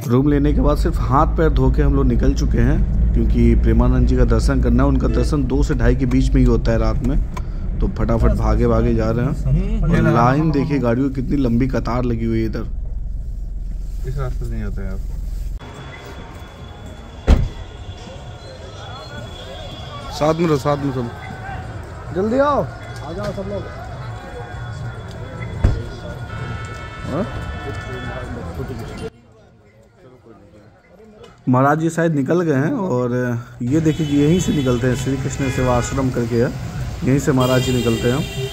Room लेने के बाद सिर्फ हाथ पैर धो के हम लोग निकल चुके हैं, क्योंकि प्रेमानंद जी का दर्शन करना है। उनका दर्शन 2 से 2:30 के बीच में ही होता है रात में। तो फटाफट भागे भागे जा रहे हैं। और लाइन देखिए, गाड़ियों की कितनी लंबी कतार लगी हुई है इधर। इस रास्ते नहीं होता है। साथ में सब जल्दी आओ, आ जाओ सब लोग। महाराज जी शायद निकल गए हैं। और ये देखिए कि यहीं से निकलते हैं, श्री कृष्ण सेवा आश्रम करके है, यहीं से महाराज जी निकलते हैं।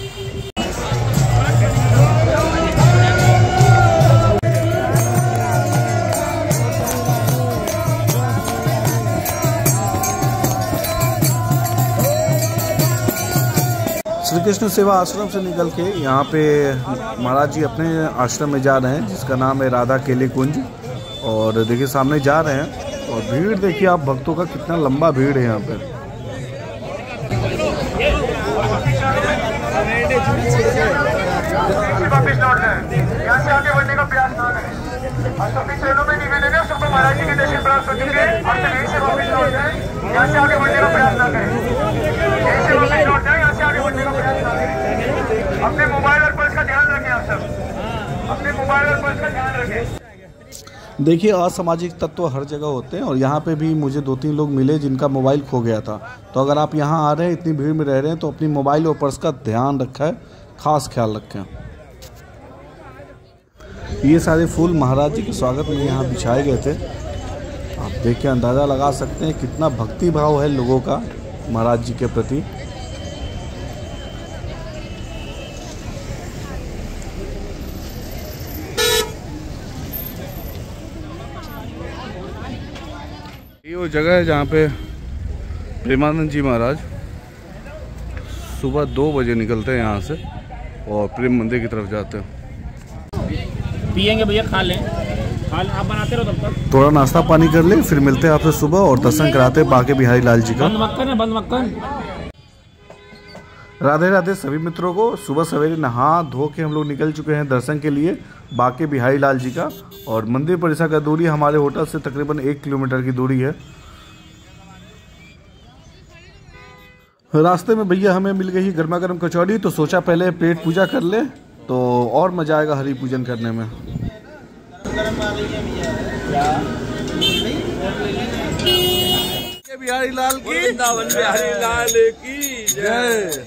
श्री कृष्ण सेवा आश्रम से निकल के यहाँ पे महाराज जी अपने आश्रम में जा रहे हैं, जिसका नाम है राधा केले कुंज। और देखिए सामने जा रहे हैं, और भीड़ देखिए आप, भक्तों का कितना लंबा भीड़ है यहाँ पे। यहाँ से आगे बढ़ने का प्रयास ना करें। और सभी ट्रेनों में निवेदन है, सबको महाराज जी के दर्शन प्राप्त हो चुके हैं। और यहीं से वापस लौट जाए, यहाँ से आगे बढ़ने का प्रयास ना करें। यहीं से वापस लौट जाए, यहाँ से आगे बढ़ने का प्रयास ना करें। अपने मोबाइल और पर्स का ध्यान रखें। आप सब अपने मोबाइल और पर्स का ध्यान रखें। देखिए असामाजिक तत्व हर जगह होते हैं, और यहाँ पे भी मुझे 2-3 लोग मिले जिनका मोबाइल खो गया था। तो अगर आप यहाँ आ रहे हैं, इतनी भीड़ में रह रहे हैं, तो अपनी मोबाइल और पर्स का ध्यान रखा है, खास ख्याल रखें। ये सारे फूल महाराज जी के स्वागत में यहाँ बिछाए गए थे। आप देख के अंदाज़ा लगा सकते हैं कितना भक्ति भाव है लोगों का महाराज जी के प्रति। ये वो जगह है जहाँ पे प्रेमानंद जी महाराज सुबह 2 बजे निकलते हैं यहाँ से, और प्रेम मंदिर की तरफ जाते हैं। पियेंगे भैया, खा लें आप बनाते रहो तब तक। थोड़ा नाश्ता पानी कर ले, फिर मिलते हैं आपसे सुबह और दर्शन कराते हैं बांके बिहारी लाल जी का। बंद मक्खन है, बंद मक्खन। राधे राधे सभी मित्रों को। सुबह सवेरे नहा धो के हम लोग निकल चुके हैं दर्शन के लिए बांके बिहारी लाल जी का। और मंदिर परिसर का दूरी हमारे होटल से तकरीबन 1 किलोमीटर की दूरी है। रास्ते में भैया हमें मिल गई गर्मा गर्म कचौड़ी, तो सोचा पहले पेट पूजा कर ले, तो और मजा आएगा हरि पूजन करने में। बिहारी लाल की, वृंदावन बिहारी लाल की जय।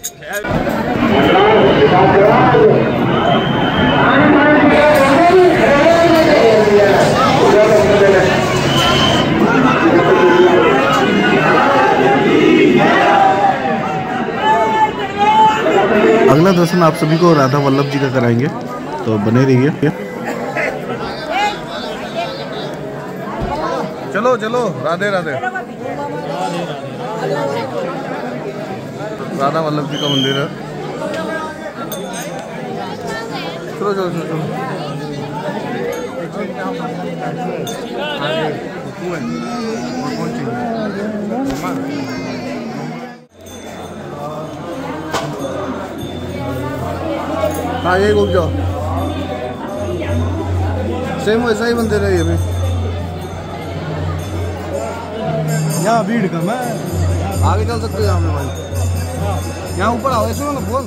अगला दर्शन आप सभी को राधा वल्लभ जी का कराएंगे, तो बने रहिए। चलो चलो, राधे राधे। राधा वल्लभ जी का मंदिर है। चलो चलो चलो चलो। हाँ यही घूम जाओ, सेम वैसा ही मंदिर है ये भी। यहाँ भीड़ कम है, आगे चल सकते हो यहाँ में भाई। यहाँ ऊपर आओ, ऐसे ना बोल।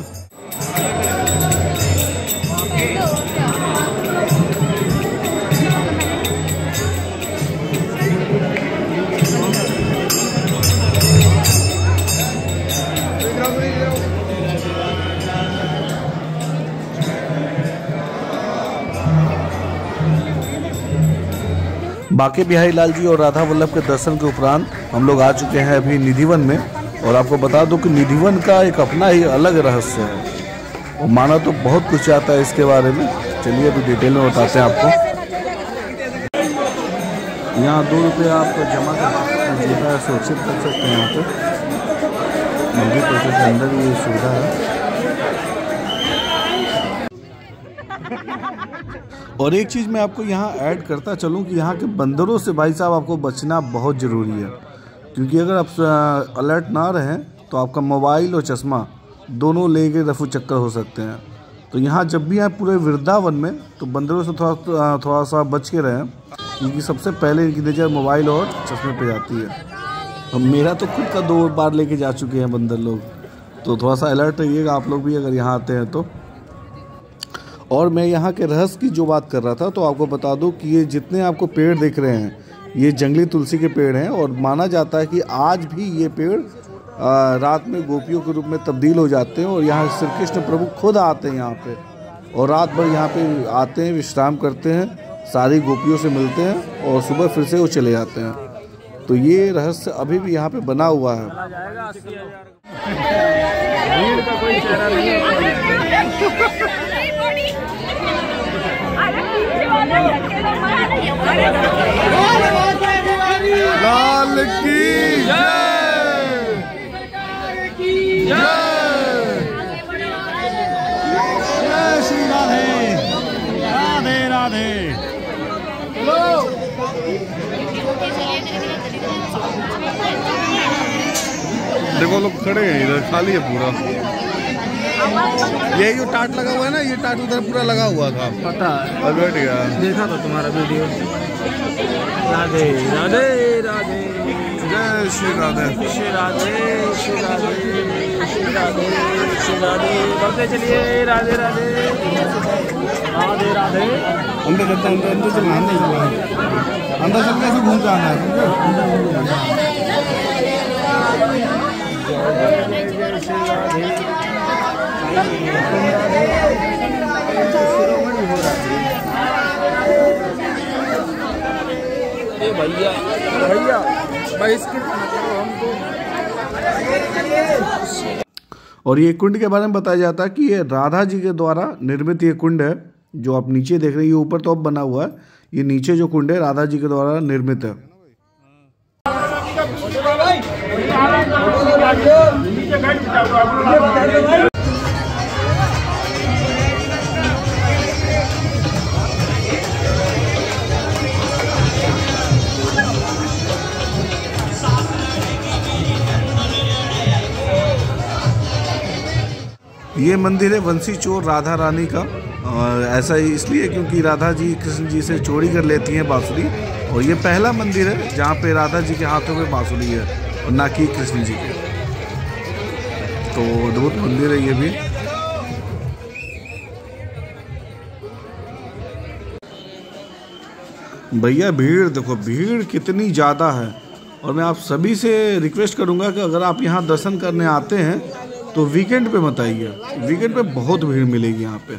बांके बिहारी लाल जी और राधा वल्लभ के दर्शन के उपरांत हम लोग आ चुके हैं अभी निधिवन में। और आपको बता दूं कि निधिवन का एक अपना ही अलग रहस्य है, और माना तो बहुत कुछ आता है इसके बारे में। चलिए अभी डिटेल में बताते हैं आपको। यहाँ 2 रुपये आप जमा कर जेब सुरक्षित कर सकते हैं। यहाँ पे मंदिर परिसर के अंदर ये सुविधा है। और एक चीज़ मैं आपको यहाँ ऐड करता चलूँ कि यहाँ के बंदरों से भाई साहब आपको बचना बहुत ज़रूरी है, क्योंकि अगर आप अलर्ट ना रहें तो आपका मोबाइल और चश्मा दोनों लेके रफू चक्कर हो सकते हैं। तो यहाँ जब भी आए पूरे वृंदावन में, तो बंदरों से थोड़ा सा बच के रहें। क्योंकि सबसे पहले इनकी नज़र मोबाइल और चश्मे पे जाती है। अब मेरा तो खुद का 2 बार लेके जा चुके हैं बंदर लोग, तो थोड़ा सा अलर्ट रहिएगा आप लोग भी अगर यहाँ आते हैं तो। और मैं यहाँ के रहस्य की जो बात कर रहा था, तो आपको बता दूँ कि ये जितने आपको पेड़ दिख रहे हैं ये जंगली तुलसी के पेड़ हैं, और माना जाता है कि आज भी ये पेड़ रात में गोपियों के रूप में तब्दील हो जाते हैं, और यहाँ श्री कृष्ण प्रभु खुद आते हैं यहाँ पे, और रात भर यहाँ पे आते हैं, विश्राम करते हैं, सारी गोपियों से मिलते हैं, और सुबह फिर से वो चले जाते हैं। तो ये रहस्य अभी भी यहाँ पे बना हुआ है। भीड़ का कोई चेहरा नहीं है। लाल की जय श्री राधे राधे राधे। देखो लोग खड़े हैं इधर, खाली है पूरा। ये जो टाट लगा हुआ है ना, ये टाट उधर पूरा लगा हुआ था, पता है, और बैठ गया। देखा था तुम्हारा वीडियो। राधे राधे राधे, जय श्री राधे। श्री राधे श्री राधे श्री राधे श्री राधे, बढ़ते चलिए। राधे राधे राधे राधे। अंदर चलता, अंदर चलना, अंदर चल के ऐसे घूम के आना है। भैया भैया बहिष्कृत हमको। और ये कुंड के बारे में बताया जाता है कि ये राधा जी के द्वारा निर्मित ये कुंड है, जो आप नीचे देख रहे हैं। ये ऊपर तो अब बना हुआ है, ये नीचे जो कुंड है राधा जी के द्वारा निर्मित है। ये मंदिर है वंशी चोर राधा रानी का, और ऐसा ही इसलिए क्योंकि राधा जी कृष्ण जी से चोरी कर लेती हैं बांसुरी, और ये पहला मंदिर है जहाँ पे राधा जी के हाथों में बांसुरी है और ना कि कृष्ण जी के। तो अद्भुत मंदिर है ये भी। भैया भीड़ देखो, भीड़ कितनी ज़्यादा है। और मैं आप सभी से रिक्वेस्ट करूँगा कि अगर आप यहाँ दर्शन करने आते हैं तो वीकेंड पे मत आइए, वीकेंड पे बहुत भीड़ मिलेगी यहाँ पे।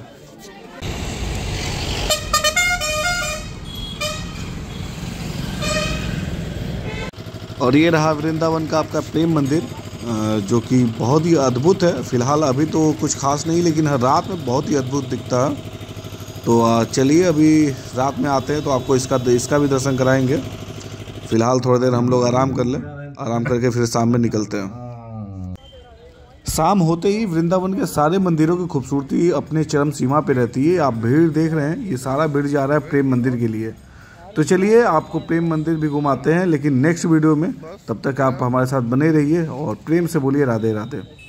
और ये रहा वृंदावन का आपका प्रेम मंदिर, जो कि बहुत ही अद्भुत है। फ़िलहाल अभी तो कुछ खास नहीं, लेकिन हर रात में बहुत ही अद्भुत दिखता है। तो चलिए अभी रात में आते हैं तो आपको इसका भी दर्शन कराएंगे। फ़िलहाल थोड़ी देर हम लोग आराम कर लें, आराम करके फिर शाम में निकलते हैं। शाम होते ही वृंदावन के सारे मंदिरों की खूबसूरती अपने चरम सीमा पे रहती है। आप भीड़ देख रहे हैं, ये सारा भीड़ जा रहा है प्रेम मंदिर के लिए। तो चलिए आपको प्रेम मंदिर भी घुमाते हैं, लेकिन नेक्स्ट वीडियो में। तब तक आप हमारे साथ बने रहिए और प्रेम से बोलिए राधे राधे।